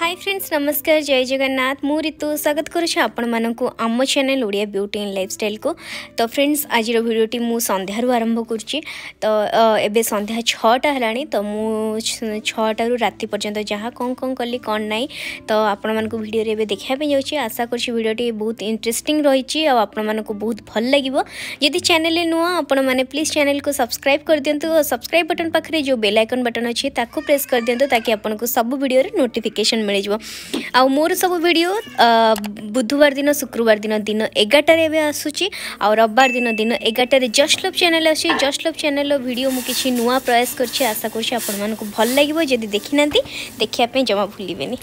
Hi friends नमस्कार जय जगन्नाथ मु ऋतु स्वागत करुच्छे आपण मानक आम channel Odia beauty and lifestyle को। तो फ्रेंड्स आज भिडियोटी मु संध्यारू आरंभ करुच्ची। तो एबे संध्या 6टा है तो मु 6टारू राति पर्यंत जहाँ कौन कौन कली कौन नाई तो आपण मानक वीडियो रे देखापी जाऊँगी। आशा कर भिडियोटी बहुत इंटरेस्टिंग रही आपण मानक बहुत भल लगे। यदि चैनल नुआ आपण मैंने प्लीज चैनल को सब्सक्राइब कर दिंतु। सब्सक्राइब बटन पाखे जो बेल आइकन बटन अच्छी ताकू प्रेस कर दिंतु ताकि आपको सब वीडियो रे नोटिफिकेशन मिल जाव। आ मोर सब वीडियो बुधवार दिन शुक्रवार दिन दिन 11 आसूची आ रविवार दिन दिन 11 जस्ट लव चैनल अच्छी। जस्ट लव चैनल वीडियो मु किछि नुआ प्रयास करछि। आशा करछि आपण मानकु भल लागिवो। जदि देखि नांती देखिया पे जमा भूलिबेनी।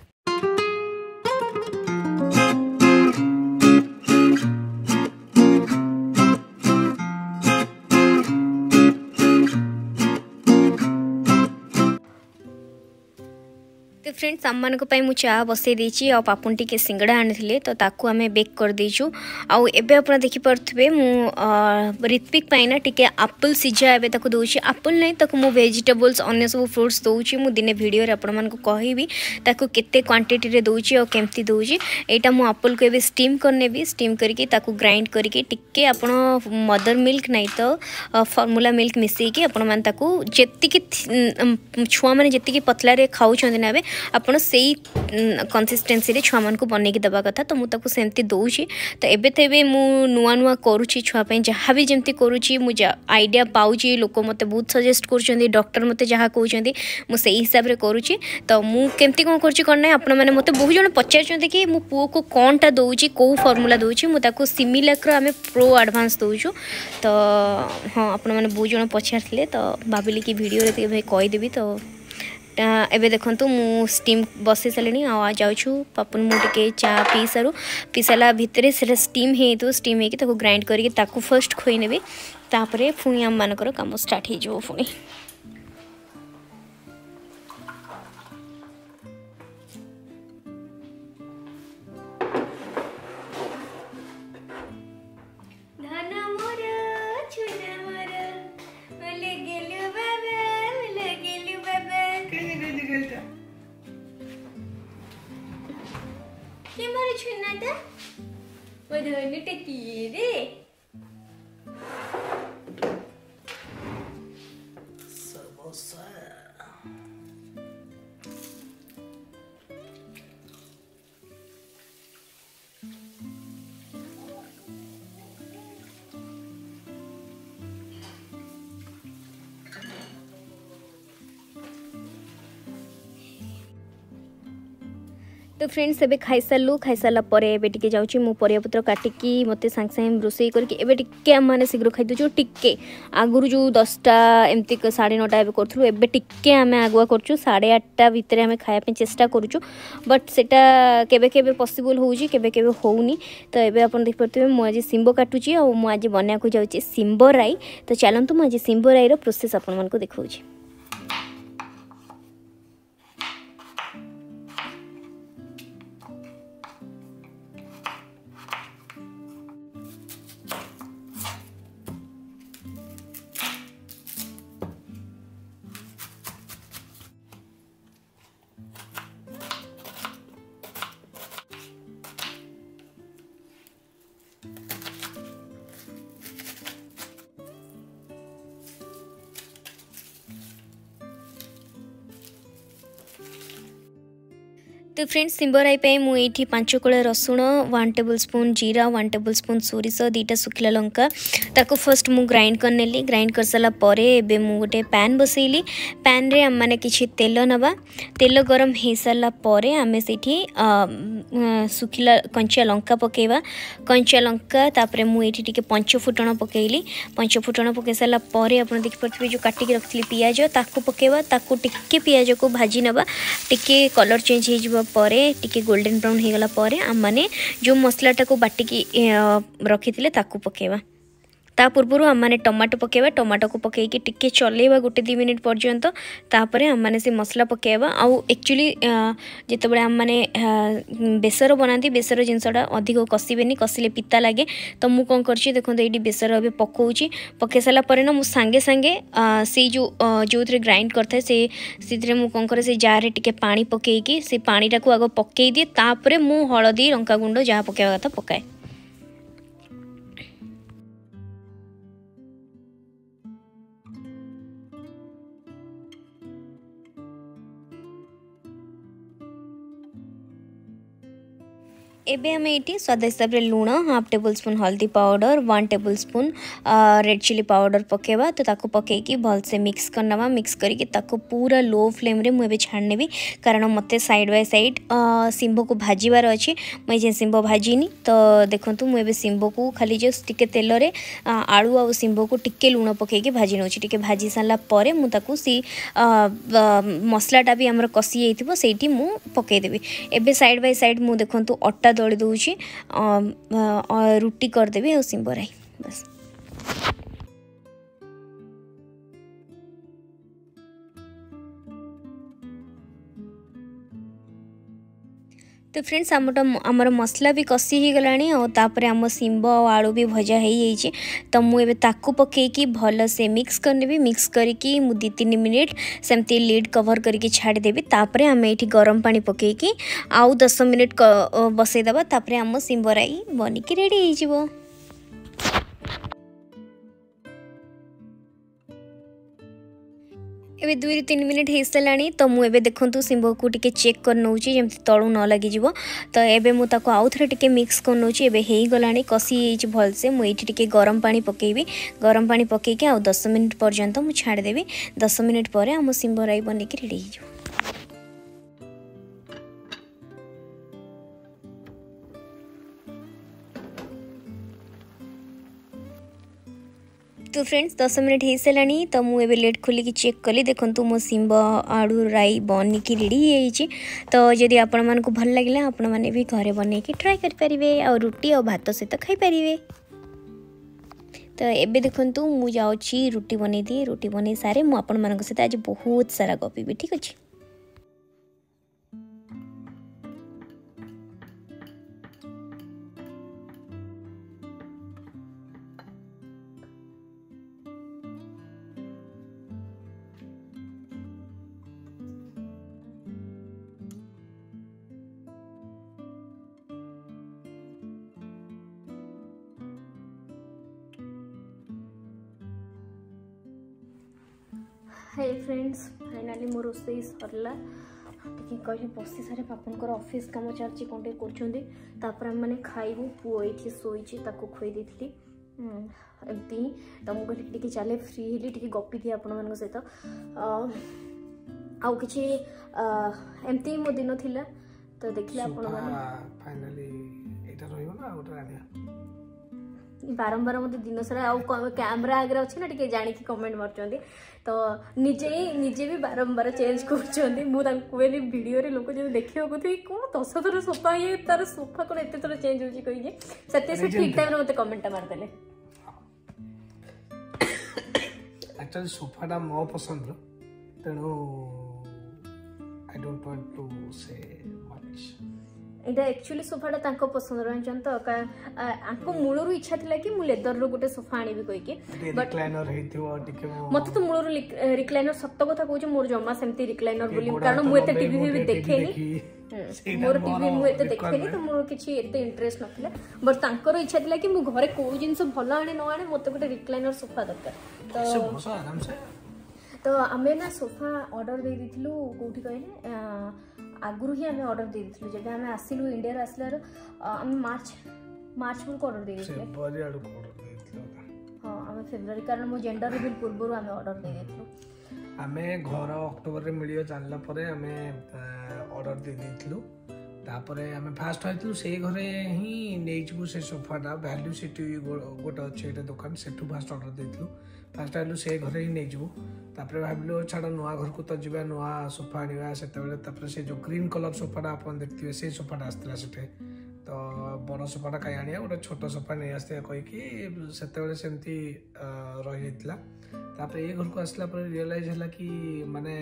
तो फ्रेंड्स आम मान मु चा बसई देची आ पापुन टी सिंगड़ा आनी तो ताकू आम बेक कर देचु। आउ एबे आपन देखि परथबे मु ऋत्विक पाइना टिके एप्पल सिझा एबे ताकू दोची। एप्पल नहीं ताकू मु वेजिटेबल्स अन्य सब फ्रूट्स दोची। मु दिने वीडियो रे आपन मान को कहबी ताकू केते क्वांटिटी रे दोची और केमती दोची। एटा मु एप्पल को एबे स्टीम करनेबी। स्टीम करके ताकू ग्राइंड करके टिके आपन मदर मिल्क नहीं तो फॉर्मूला मिल्क मिसई के आपन मान ताकू जेति की छुआ माने जेति की पतला रे खाउ छन ना आपण से कंसिस्टेंसी रे छुआ मान को बनेकी दबा कथा। तो मुझे सेमती दौची। तो एबे तेबे मु नुआ नुआ करुची छुआ पे जहाँ भी जमती करुची मु आइडिया पाउची। लोक मते बहुत सजेस्ट करछन्ती डॉक्टर मते जहाँ कहउछन्ती मु सेही हिसाब रे करुची। तो मु केमती कोन करची कोन नै आपण माने मते बहुत जण पचारछन्ती कि मु पुओ को कोनटा दउची को फॉर्मूला दउची। मु ताको सिमिलर रो आमे प्रो एडवांस दउछु। तो हां आपण माने बहुत जण पचारथिले तो भाबिली कि वीडियो रे ते कहि देबी। तो एबे देखंतु मु स्टीम बसई सारे आ जाऊँ पापुन मुझे चा पी सारा भितर से स्टीम हो स्टीम हो ग्राइंड करके फर्स्ट खोई नेबी। तापरे पुणी आम मानकर काम स्टार्ट हो पुणी। तो फ्रेंड्स एबे खाई सारा पर एबे टिके जाउची मु परियापत्र काटिकी मते सांग सांग रोसई करके एबे टिके माने शीघ्र खाई दजो। टिके आगुरु जो 10टा एमती 9:30 एबे करथलु एबे टिके आमे आगुआ करछु 8:30 भितर आमे खाया पे चेष्टा करूछु। बट सेटा केबे केबे पॉसिबल होउची केबे केबे होउनी। तो एबे अपन देख परथबे मु आज सिंबो काटुची आ मु आज बन्या को जाउची सिंबो राई। तो चलंतु मु आज सिंबो राई रो प्रोसेस अपन मन को देखाउची। तो फ्रेंड्स सिंबो राई पे मुझे 5 कड़ा रसुण 1 टेबल स्पून जीरा 1 टेबल स्पून सोरिष 2टा सुखिला लंका ताको फर्स्ट मु ग्राइंड कर नेली। ग्राइंड कर सारा परे एबे मु गोटे पैन बसैली। पैन रे हम माने किछि तेल नबा। तेल गरम हो सारा परे आमे सेठी सुखिला कंचा लंका पकेवा। कंचा लंका तापरे मु एठी टिके पंच फुटण पकेइली। पंच फुटण पके सारा परे आपण देखि परथबे जो काटिक रखथिली पियाज ताको पकेवा। ताको टिके पियाज को भाजी नबा। टिके कलर चेंज हो जिवो परे टिके गोल्डन ब्राउन हो गला परे आम माने जो मसलाटा को बाटिकी रखी ताकू पकेवा। ता पूर्व आम मैंने टमाटो पकेबा टमाटो को पकईकि टिके चलेबा 1-2 मिनिट पर्यंत तापर आम मैंने से मसला पकेबा आउ एक्चुअली जिते आम मैंने बेसर बनाती बेसर जिनसटा अधिक कषिबेनी कषिले पिता लगे तो मुझे कौन कर देखो ये बेसर ए पकाऊँगी पकई सारापर ना मुझे सांगे सांगे से जो थे ग्राइंड करता है से मुझे कौन करे से जार टिके पानी पकईकि से पानीटा को आग पकई दिए तापर मु हलदी लंका गुंड जहाँ पकेवा कथा पकाए। एबे आम ये स्वाद हिसाब से लुण 1/2 टेबल स्पून हल्दी powder 1 table spoon red chili powder पकेबा तो ताको पकईकि भलसे मिक्स करनवा मिक्स करके ताको पूरा लो फ्लेम रे मुझे छाड़नेबी कारण मते साइड बाय साइड सिंबो को भाजीबार अच्छी मुझे सिंबो भाजीनी तो देखो मुझे सिंबो को खाली जस्ट टिके तेल रे आलू आ सिंबो को टिके लुण पकईकि भाजी नौची टिके भाजी सारा पर मुझे सी मसलाटा भी आमर कषि जाइथिबो सेठी मु पकईदेवी। एबे साइड बाय साइड मु देखो अटा दली दूची रुटी करदेवी और सिंबराई बस। तो फ्रेंड्स आमर मसला भी कषि हो गलानी और तापर आम सिंब और आलू भी भजा हो जाइए तो मुझे ताकू पकईकि भल से मिक्स करनेबी मिक्स करके 2-3 मिनिट सेमती लीड कवर करके छाड़देवी तापर आम ये गरम पानी पकईकि आउ 10 मिनिट बसईदबा तापर आम सिंबराई बनिकी रेडी हो। एबे 2-3 मिनिट हो साराणी तो मुझे देखूँ सिंबो को टिके चेक कर नौची जमी तलू न लगी तो एबे मु ताको आउ थे टिके मिक्स कर नौची एबे हो गलानी कषि भलसे मुझे टिके गरम पानी पकेबी गरम पानी पकईकि आउ 10 मिनिट पर्यंत मु छाड़देवी 10 मिनिट पर आम सिंबराई बनिकी रेडी हो। तो फ्रेंड्स 10 मिनिट हो साराणी तो मुझे लेट खोलिकी चेक कली देखो मो सिंब आलू राई बनिकी रेडी हो। तो जदि आपण मानक भल लगे आपण मैंने भी घरे बनईकी ट्राए करेंगे और रुटी और भात सहित खाई पारे। तो एबे देखो मु जाऊँगी रुटी बनई दिए रुटी बनई सारे मुझे आपण मान सहित आज बहुत सारा गपी ठीक अच्छे। हाय फ्रेंड्स फाइनाली मो रोसई सरला टी कहीं बसी सारे पापन ऑफिस काम चलती कौन कर मैंने खाइबू पुओ ये शोची खुई देती एमती तो मुझे चले फ्री हेली टी गपी दिए आपण मान सहित आउ कि एमती मो दिन थिला तो देखिले आपण फाइनाली एटा रहइबो ना ओटा बारंबार मत दिन सारा आउ कैमरा आगे अच्छे ना टे जानिकी कमेंट मार्च तो निजे भी बारंबार चेंज कर वीडियो रे लोक जो देखा कौन 10 थर सोफा ये तार सोफा कौन एत थर चेंज हो कही से ठीक टाइम मत कमेंट मारदेले। एक्चुअली सोफाटा मो पसंद तेणु I don't want to say much यहाँ एक्चुअली सोफाटा तांको पसंद रही तो मूलर इच्छा थी कि मुझे लेदर रो गोटे सोफा आनी कहीकि मत तो मूलर रिक्लाइनर सत कथा कहूँ मोर जमा सेमती रिक्लाइनर बोली कारण मुझे टीवी भी देखेनी मोर टीवी मुझे देखेनी तो मोर किसी एते इंटरेस्ट नथिला बट तांकर इच्छा थिला कि मु घरे को जिंस भल आने न आने मते गोटे रिक्लाइनर सोफा दरकार तो आमे ना सोफा ऑर्डर दे दिथिलु कोठी कहले आगुरी ही आम ऑर्डर दे दी जब आम आसिलु इंडिया आसलार आम मार्च को ऑर्डर दे हाँ आम फेब्रुआरी कारण मो जेंडर रिवील पूर्व आम ऑर्डर दे आम घर अक्टोबर मिलियो जानला परे आम ऑर्डर दे देथिलु तापरे आम फास्ट होइतलु से घरे ही नेइजबु से सोफाटा वैल्यू सिटी गोटे अच्छे दुकान सेठू फास्ट ऑर्डर देथिलु फास्ट आलु से घरे ही नेइजबु तापरे भाबिलो छाड़ नुआ घर को तो जीवा नुआ सोफा आनिबा सेते बेले तापरे से जो ग्रीन कलर सोफाटा आपन देखथिबे से सोफाटा आस्तिला सेठे तो बड़ सोफाटा कहीं आनिया गोटे छोट सोफा नहीं आसते कहीकि से सेमती रही जाता तापर ये घर को आसला रियलाइज है कि माने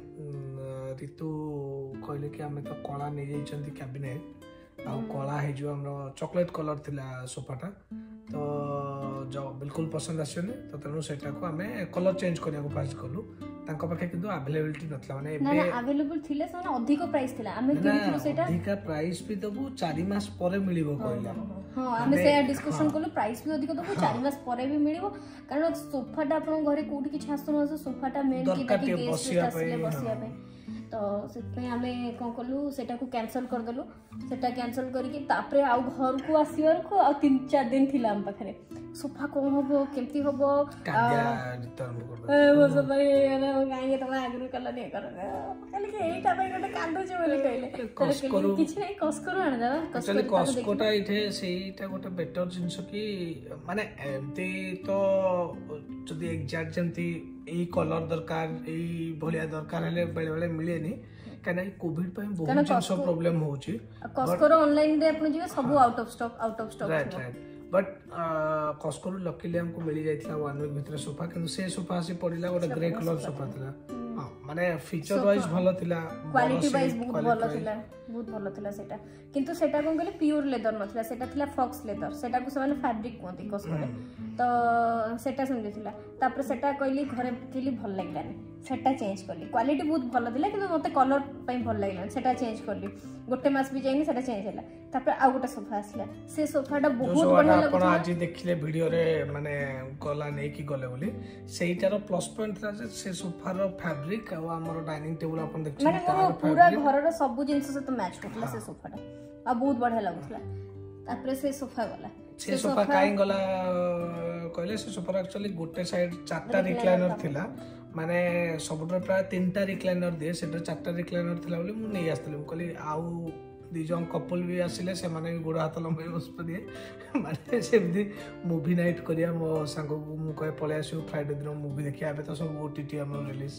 ऋतु कहले कि आम तो कला नहीं जाइए कैबिनेट आ कला हो चॉकलेट कलर थिला सोफाटा तो जो बिल्कुल पसंद आसनी तो तेणु से आम कलर चेंज करने फास्ट कलु पाखे किंतु अवेलेबिलिटी नथला माने एबे अवेलेबल थिले से अधिक प्राइस थिला आमे किंतु सेटा अधिक प्राइस भी दबु 4 मास परे मिलिबो कहला हां आमे से डिस्कशन करलो प्राइस भी अधिक दबु 4 मास परे भी मिलिबो कारण सोफाटा आपण घरे कोठी कि छास्तो न सोफाटा मेन कि ताकि गेस्ट आसले बसिया पे तो से आमे कोन कलु सेटा को कैंसिल कर देलु सेटा कैंसिल करके तापरे आउ घर को आसीवर को आ 3-4 दिन थिला हम पाखरे सोफा कोन होबो केमती होबो रिटर्न कर वो सब गाय तो आगु कला नहीं कर कहले कि एटा पे गोटे कांदो जे बोले कहले कस्करो किछ नहीं कस्करो आन दा कस्कोटा इथे सेटा गोटे बेटर जिंस कि माने एमती तो जदी एग्जैक्ट जमती ए कलर दरकार ए भलिया दरकार हेले बेले बेले मिलेनी कना कोविड पे बहुत जिंस प्रॉब्लम होची कस्करो ऑनलाइन दे अपन जे सब out of stock right but कस्करो लकीली हमको मिल जाइतला 1 वीक भीतर सोफा किंतु से सोफा से पड़िला गोटे ग्रे कलर सोफा थिला हां माने फीचर वाइज भलो थिला क्वालिटी वाइज बहुत भलो थिला सेटा किंतु सेटा कोन कहले प्योर लेदर नथिला सेटा थिला फॉक्स लेदर सेटा को समान फैब्रिक कोंती कस्करो तो सेटा समझे थिला तापर सेटा कहली घरे थिली भल लागलानी सेटा चेंज करली क्वालिटी बहुत भलो थिला किंतु मते कलर पई भल लागला सेटा चेंज करली गोटे मास भी जाइनी सेटा चेंज होला तापर आ गोटे सोफा आसला से सोफाटा बहुत बढ़िया लागला आपण आज देखिले वीडियो रे माने गला नै कि गले बोली सेटार प्लस पॉइंट था जे से सोफार फैब्रिक आ हमर डाइनिंग टेबल आपण देखछि माने पूरा घर रो सब जिंस से तो मैच होतला से सोफाटा आ बहुत बढ़िया लागुतला तापर से सोफा गला से सोफा काई गला कहले से सोफा एक्चुअली गोटे साइड 4टा रिक्लाइनर थिला माने सबटर प्राय 3टा रिक्लाइनर दे सेटर 4टा रिक्लाइनर थिला बोली मु नै आस्तले मु कहली आउ दी जन कपल भी आसिले से माने गोड़ हाथ लंबे बस पड़े माने सेमदी मूवी नाइट करिया मो संग को मु कहे पळे आसु फ्राइडे दिन मूवी देखिया बे तो सब ओटीटी हमर रिलीज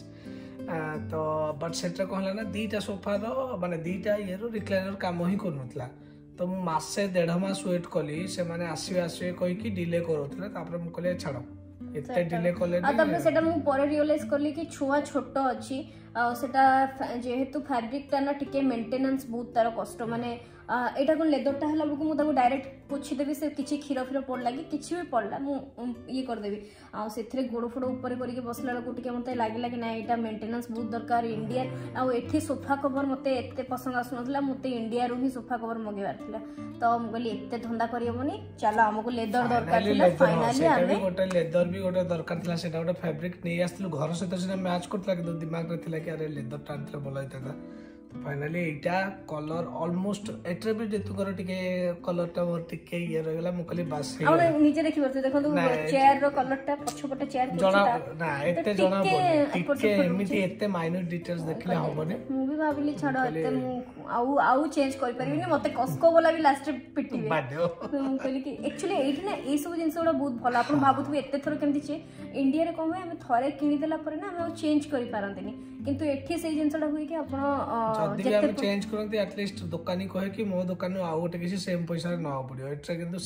तो बट सेटर कहला ना दीटा सोफा रो माने दीटा ये रो रिक्लाइनर काम ही करनथला तो मु मासे 1.5 मास वेट कली से माने आसीबे कहि कि डिले करथले तापर मु कहले छाड़ो एते डिले कले आ तब सेटा मु पर रियलाइज करली कि छुआ छोटो अछि आ सेटा जेहेतु फैब्रिक ता ना टिके मेंटेनेंस बहुत तार कष्ट माने एटा कोन लेदर ता हला बकु मु ताको डायरेक्ट पोछि देबी से किछि खीर फिर पड़ लागी किछि भी पड़ला मु ये कर देबी आ सेथरे गोड़ फोड़ ऊपर करके बसला को टिके मते लागिला कि ना एटा मेंटेनेंस बहुत दरकार इंडिया आ एठी सोफा कवर मते एते पसंद आसनथला मते इंडिया रो ही सोफा कवर मगेबार थिला तो हम कहली एते धंदा करियबनी चलो हमको लेदर दरकार थिला फाइनली आमे गोटे लेदर भी गोटे दरकार थिला सेटा गोटे फैब्रिक नै आस्तलु घर से तो मैच करतला कि दिमाग रे थिला कि अरे लेदर टानतले बोला होता फाइनली एटा कलर ऑलमोस्ट एट्रे भी जेतुकर टिके कलर टा मोर टिके ये रहला मु कहली बस हे आ नीचे देखि परते देखंतु चेयर रो कलर टा पछपटे चेयर जणा ना एते जणा टिके एमिति एते माइन्यूट डिटेल्स देखले होबने मु भी भाबिली छाडो एते मु आउ चेंज कर परिबिनी मते कस्को बोला भी लास्ट पिटिबे मु कहली कि एक्चुअली एठी ना ए सब जिंस ओडा बहुत भलो आपण भाबुथबे एते थरो केमति छे इंडिया रे कोमे हम थरे किनि देला परे ना हम चेंज करि पारंतनी किंतु एठी से जिंसटा होई कि आपण जदी हम चेंज करंती एटलीस्ट दुकानी कहे कि मो दुकान आउ गोटे किसी सेम पैसा न पड़ियो एटा किंतु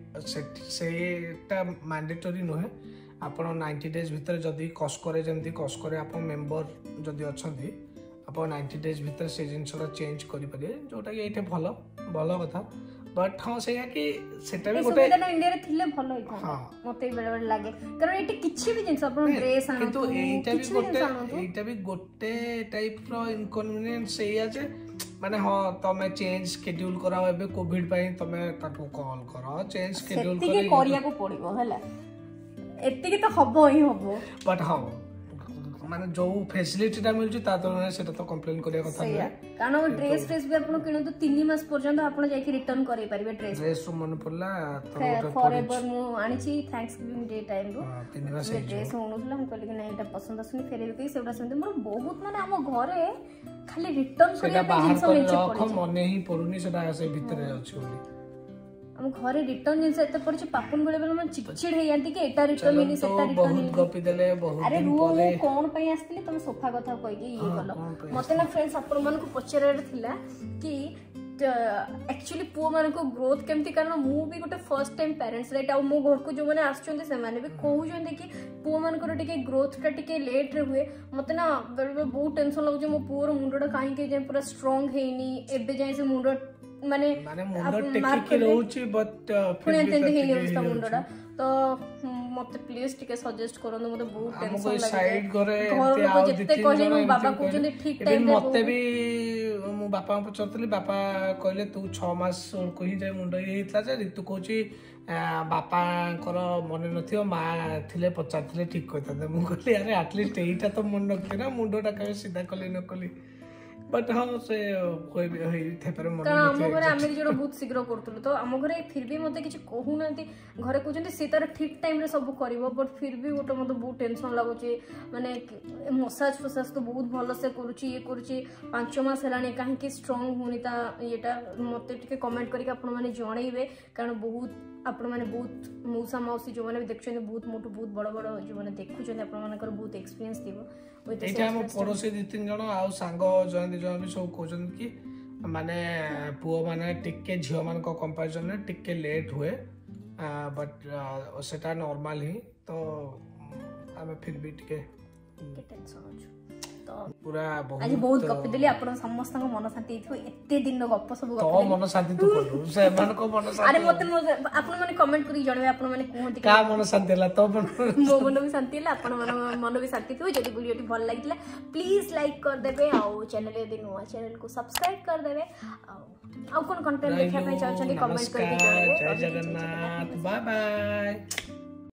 सेटा मैंडेटरी नुहे आपण 90 डेज भीतर जदी कस्कोरे जेमती कस्कोरे आपण मेंबर जदी अछंती आपण 90 डेज भीतर से जिंसटा चेंज करि परिए जोटा कि एटे भलो भलो कथा बट हां सेया कि सेटा भी गोटे सुविधा इंडिया रे थिले भलो होई था मते बेले बेले लागे कारण एटी किछि भी जिंस आपण ड्रेस आनो किंतु एटा भी गोटे टाइप रो इनकन्वीनियंस सेया जे माने हां तमे चेंज शेड्यूल कराओ एबे कोविड पई तमे ताको कॉल करो चेंज शेड्यूल करिया को पड़िबो हला एति के तो हबो ही हबो बट हां माने जो फैसिलिटी ता मिलछु ता तो सेटा तो कंप्लेन करिया कथा नै कारण ड्रेस भी आपण किनु तो 3 मास पर्यंत आपण जाई कि रिटर्न करै परिबे ड्रेस मन पड़ला तो फॉरएवर मु आनी छी थैंक्स गिविंग डे टाइम रो 3 मास ड्रेस होनुला हम कहली कि नै एटा पसंद आसुनी फेरे के सेटा सेमते मोर बहुत माने हम घरे खाली रिटर्न करिया पे जिंस मेंचे पड़े मने ही पड़ुनी सेटा से भीतर अछि ओली हम घरे रिटर्न जिंस एते पड़छि पापुन बेले बेले मन चिड़चिड़ हे यांती कि एटा रिटर्न मिनी सेटा रिटर्न बहुत गपी देले बहुत अरे रू कोन पई आस्तिली तुम सोफा कथा कहि कि ये गलो मते ना फ्रेंड्स अपन मन को पचरेर थिला कि एक्चुअली पुओ मान को ग्रोथ केमती कारण मु भी गोटे फर्स्ट टाइम पेरेंट्स राइट आ मो घर को जो मैंने आसुचंते से माने भी कहउचंते कि पुओ मान को टिके ग्रोथ टा टिके लेट रे हुए मते ना बेले बहुत टेंशन लागु मो पुओर मुंडा काहे के जे पूरा स्ट्रांग हेनी एबे जाय से मुंडा माने मुंडा टेकी रहउची बट पुणे तेंते हेनी अवस्था मुंडा तो मते प्लीज टिके सजेस्ट करन मते बहुत टेंशन लागे साइड घरे एते आ जते कहले मो बाबा कहउचंते ठीक टाइम रे मते भी मो बापा पचरतली बापा कहले तू 6 मास को ही जाय मुंडा हेतला जे तू कहउची बापा मन नथियो मा थिले पचारथिले ठीक कहता मु कहली अरे एटलीस्ट एटा तो मन नथि ना मुंडोटा कबे सीधा कली न कली बट हाँ से कोई भी थे पर मन हम घरे आमे जण बहुत शीघ्र करतलु तो हम घरे फिर भी मते किछ कहू नांती घरे कहउचंती से तार ठीक टाइम रे सब करबो बट फिर भी गोटे मते बहुत टेंशन लागुची माने मसाज फसाज तो बहुत भलो से करूची ये करूची 5 मास हलाने काहे कि स्ट्रांग होनी ता एटा मते टिके कमेंट करिक आपण माने जणैबे कारण बहुत आपण माने बहुत मौसा मौसी जो माने देखछन बहुत मोटो बहुत बड़ बड़ जो माने देखुछन आपण माने बहुत एक्सपीरियंस दिबो एटा हम पड़ोसी 2-3 जण आ सांग जण जण भी सब कहउछन कि माने पुओ माने टिके झियो मान को कंपैरिजन में टिके लेट हुए बट सेटा नॉर्मल ही तो हमें फिर भी टिके टेंशन हो पूरा आज बहुत गप्पी देली आपण समस्त मन शांति थो एते दिन गप्प सब गप्प तो मन शांति तू करू से मन को मन शांति अरे मते आपण माने कमेंट करी जणवे आपण माने कहंती का मन शांति ला तो मो मन भी शांति ला आपण मन भी शांति थो जदी वीडियो टी भल लागिला प्लीज लाइक कर देबे आ चैनल यदि नुवा चैनल को सब्सक्राइब कर देबे आ कोन कंटेंट देखा पे चाहछन कमेंट करके जणवे जय जगन्नाथ बाय बाय।